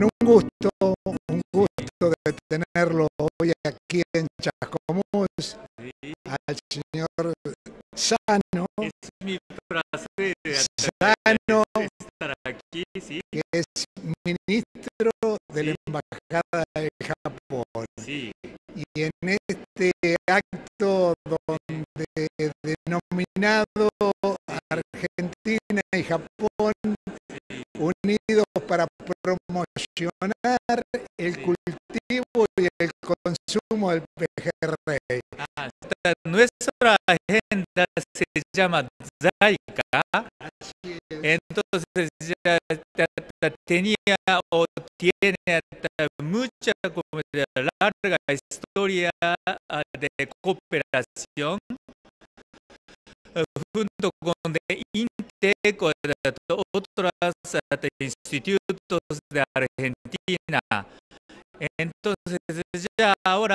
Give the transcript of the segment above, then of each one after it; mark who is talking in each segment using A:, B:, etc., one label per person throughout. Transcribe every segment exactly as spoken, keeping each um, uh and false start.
A: Bueno, un gusto, un gusto de tenerlo hoy aquí en Chascomús,
B: Sí,
A: al señor Sano,
B: es mi placer
A: Sano,
B: estar aquí, sí,
A: que es ministro de la
B: sí,
A: Embajada de Japón.
B: sí,
A: Y en este acto donde denominado Argentina y Japón unidos para promocionar el
B: sí.
A: cultivo y el consumo del pejerrey.
B: Ah, esta- nuestra agenda se llama Zaika,
A: Así es.
B: entonces ya ta- ta- tenía o tiene ta- mucha como de larga historia ah, de cooperación eh, junto con de INTEC o de otros ah, institutos de Argentina. Entonces ya ahora,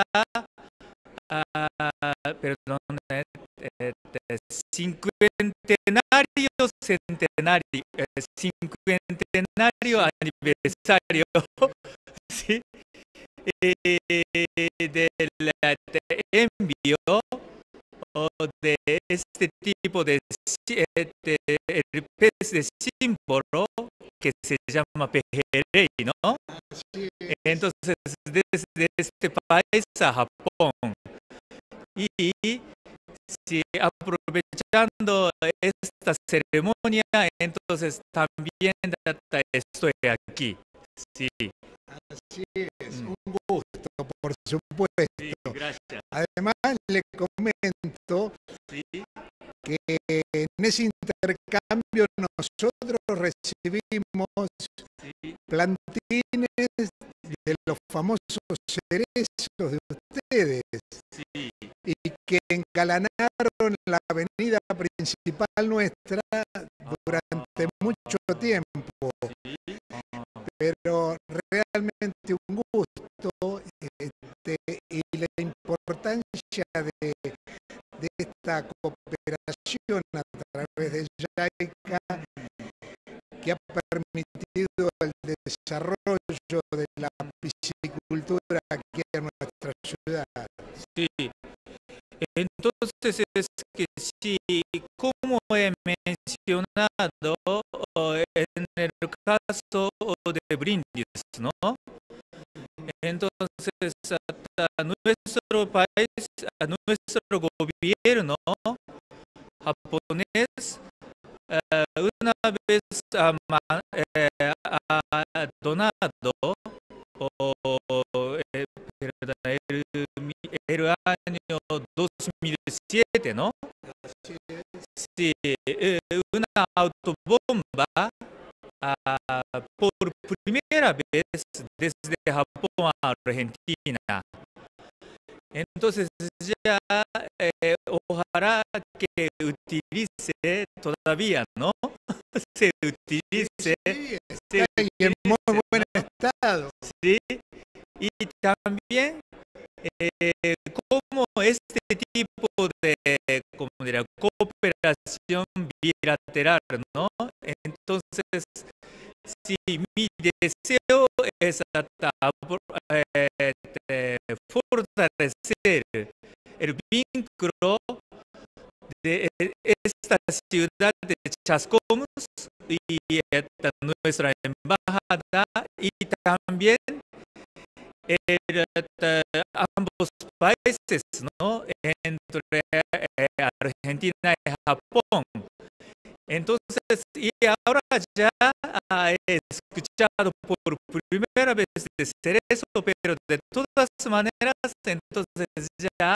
B: ah, perdón, eh, eh, eh, cincuentenario centenario, eh, cincuentenario aniversario, ¿sí? Eh, del de envío o de este tipo de, si- eh, de- el pez de símbolo que se llama pejerrey, ¿no?
A: Así es.
B: Entonces, desde este país a Japón, y si aprovechando esta ceremonia, entonces también data- estoy aquí. Sí,
A: Así es,
B: mm,
A: un gusto, por supuesto.
B: sí, gracias.
A: Además, le comento
B: Sí,
A: que en ese intercambio nosotros recibimos
B: sí,
A: plantines de los famosos cerezos de ustedes
B: sí,
A: y que engalanaron la avenida principal nuestra durante mucho tiempo,
B: sí, ah,
A: pero realmente un gusto este, y la importancia de, de esta cooperación a través de JICA que ha permitido el desarrollo de la piscicultura aquí en nuestra ciudad.
B: sí. Entonces es que sí, como he mencionado o en el caso de Brindis, ¿no? Entonces, hasta nuestro país, a nuestro gobierno japonés, eh, una vez ha ma- eh, ha donado o, eh, perdón, el, el año dos mil siete, ¿no?
A: Así es.
B: Sí, eh, una autobomba ah, por primera vez desde Japón a Argentina. Entonces ya eh, ojalá que utilice todavía, ¿no? Se
A: Sí,
B: utilice,
A: sí,
B: se
A: está y en muy
B: utilice,
A: buen
B: ¿no?
A: estado.
B: Sí, y también eh, como este tipo de como diría, cooperación bilateral, ¿no? Entonces, si mi deseo es hasta, eh, eh, fortalecer el vínculo de esta ciudad de Chascomús y esta nuestra embajada y también el, eh, ambos países, ¿no? Entre eh, Argentina y Japón. Entonces, y ahora ya ah, he escuchado por primera vez de cerezo, pero de todas maneras, entonces ya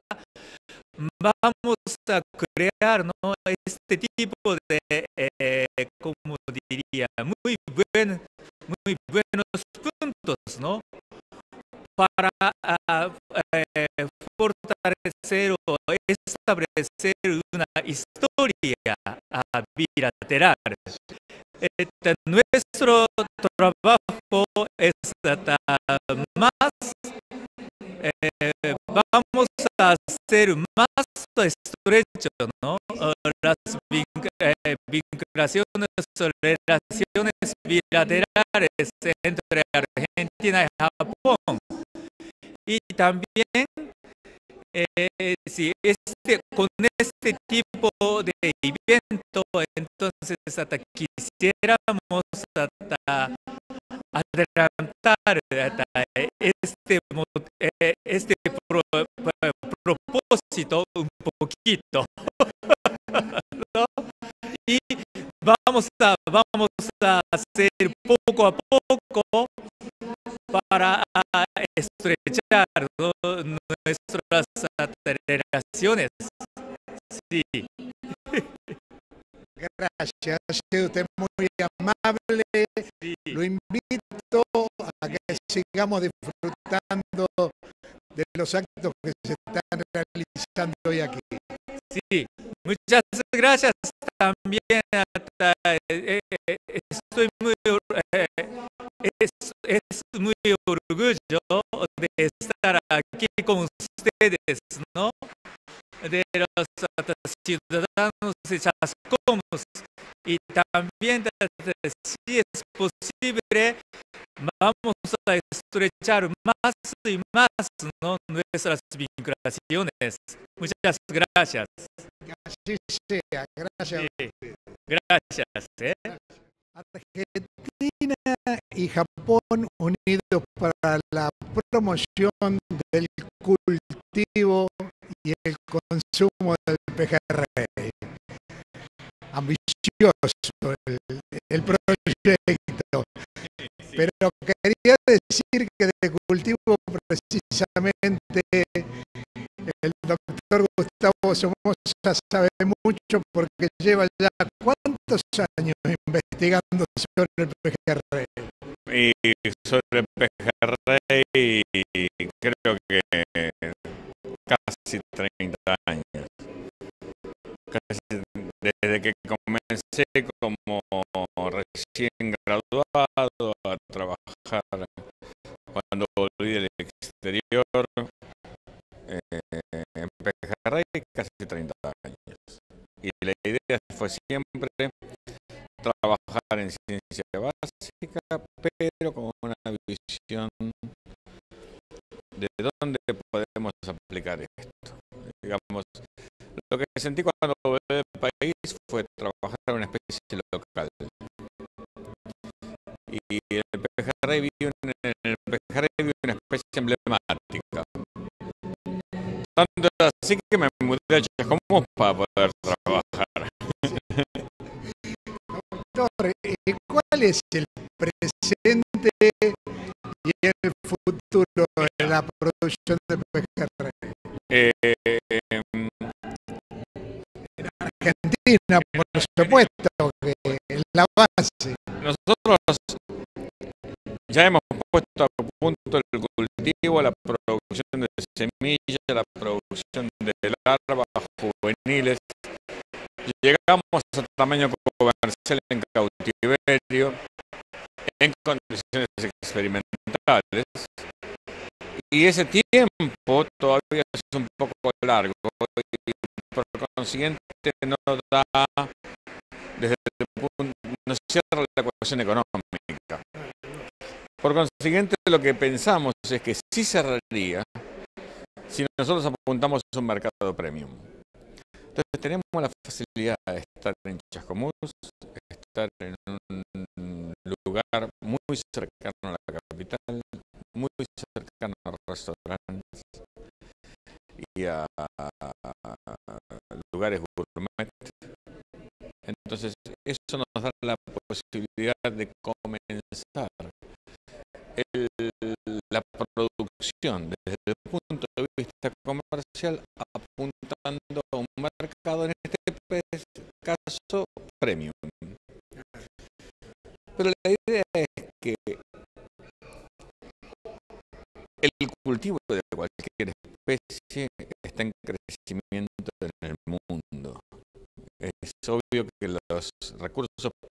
B: vamos a crear, ¿no? Este tipo de, eh, como diría, muy buen, muy buenos puntos, ¿no? Para ah, eh, fortalecer o establecer una historia ah, bilateral. Este, nuestro trabajo es hasta más, eh, vamos a hacer más estrecho, ¿no? Las vin- eh, vinculaciones o relaciones bilaterales entre Argentina y Japón. Y también, eh, si este, con este tipo de evento, entonces hasta quisiéramos hasta adelantar hasta este, este pro, propósito un poquito, ¿no? Y vamos a, vamos a hacer poco a poco para estrechar, ¿no?, nuestras relaciones. Sí.
A: Gracias, ha sido usted muy amable.
B: Sí.
A: Lo invito a que sigamos disfrutando de los actos que se están realizando hoy aquí.
B: Sí, muchas gracias también. Hasta, eh, eh, estoy muy, eh, es, es muy orgullo de estar aquí con ustedes, ¿no? De los ciudadanos de Chascomús. Y también, si es posible, vamos a estrechar más y más, ¿no?, nuestras vinculaciones. Muchas gracias.
A: Que así sea. Gracias.
B: Sí. Gracias. ¿eh?
A: Argentina y Japón unidos para la promoción del cultivo y el consumo del pejerrey. Ambicioso el, el proyecto, pero quería decir que de cultivo precisamente el doctor Gustavo Somoza sabe mucho porque lleva ya cuántos años investigando sobre el pejerrey.
C: Y sobre el pejerrey creo que casi treinta años. Casi desde que comencé como recién graduado a trabajar cuando volví del exterior eh, en pejerrey, casi treinta años. Y la idea fue siempre trabajar en ciencia básica, pero con una visión de dónde podemos aplicar esto. Digamos, lo que sentí cuando volví del país fue trabajar en una especie local. Y el pejerrey vio en el pejerrey vio una especie emblemática. Tanto así que me mudé a Chascomús para poder trabajar.
A: Doctor, ¿cuál es el presente y el futuro de la producción de pejerrey?
C: Eh,
A: En Argentina, por supuesto, que es la base.
C: Nosotros ya hemos puesto a punto el cultivo, la producción de semillas, la producción de larvas juveniles. Llegamos al tamaño comercial en cautiverio, en condiciones experimentales. Y ese tiempo todavía es un poco largo y por consiguiente no da, desde el punto, no cierra la ecuación económica. Por consiguiente, lo que pensamos es que sí cerraría si nosotros apuntamos a un mercado premium. Entonces tenemos la facilidad de estar en Chascomús, estar en un lugar muy cercano a la capital, muy cercano a restaurantes y a, a, a lugares gourmet. Entonces eso nos da la posibilidad de comenzar el, la producción desde el punto de vista comercial, apuntando a un mercado, en este caso, premium. Pero la idea es que el cultivo de cualquier especie está en crecimiento en el mundo. Es obvio que los recursos